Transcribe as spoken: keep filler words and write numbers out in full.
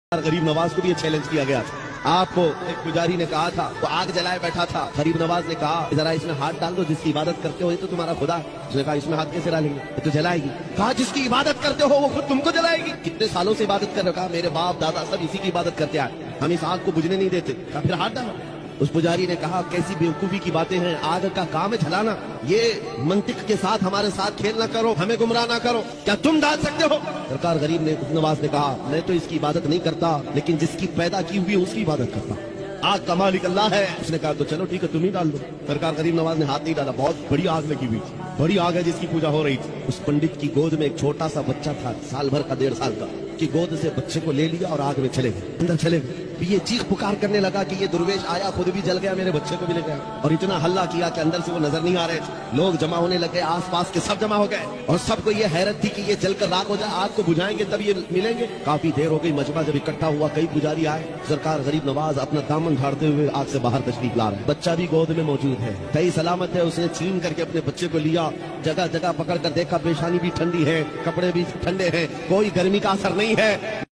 गरीब नवाज को भी ये चैलेंज किया गया था। आपको एक पुजारी ने कहा था, वो आग जलाए बैठा था। गरीब नवाज ने कहा जरा इसमें हाथ डाल दो, जिसकी इबादत करते हो ये तो तुम्हारा खुदा है। उसने कहा इसमें हाथ कैसे डालेंगे, ये तो जलाएगी। कहा जिसकी इबादत करते हो वो खुद तुमको जलाएगी। कितने सालों से इबादत कर रहे हो? कहा मेरे बाप दादा सब इसी की इबादत करते आए, हम इस आग को बुझने नहीं देते। कहा फिर हाथ डालो। उस पुजारी ने कहा कैसी बेवकूफी की बातें हैं, आग का काम है जलाना, ये मंतिक के साथ हमारे साथ खेल ना करो, हमें गुमराह ना करो, क्या तुम डाल सकते हो? सरकार गरीब ने नवाज ने कहा मैं तो इसकी इबादत नहीं करता, लेकिन जिसकी पैदा की हुई उसकी इबादत करता। आग का मालिक अल्लाह है। उसने कहा तो चलो ठीक है तुम ही डाल दो। सरकार गरीब नवाज ने हाथ नहीं डाला। बहुत बड़ी आग लगी हुई थी, बड़ी आग है जिसकी पूजा हो रही थी। उस पंडित की गोद में एक छोटा सा बच्चा था, साल भर का, डेढ़ साल का, की गोद से बच्चे को ले लिया और आग में चले गए, अंदर चले गए। ये चीख पुकार करने लगा कि ये दुर्वेश आया, खुद भी जल गया, मेरे बच्चे को भी ले गया। और इतना हल्ला किया कि अंदर से वो नजर नहीं आ रहे थे। लोग जमा होने लगे, आस पास के सब जमा हो गए और सबको ये हैरत थी कि ये जलकर राख हो जाए, आग को बुझाएंगे तब ये मिलेंगे। काफी देर हो गई, मजमा जब इकट्ठा हुआ, कई पुजारी आए। सरकार गरीब नवाज अपना दामन झाड़ते हुए आग से बाहर तशरीफ ला रहे हैं। बच्चा भी गोद में मौजूद है, सही सलामत है। उसने छीन करके अपने बच्चे को लिया, जगह जगह पकड़ कर देखा, पेशानी भी ठंडी है, कपड़े भी ठंडे हैं, कोई गर्मी का असर नहीं है।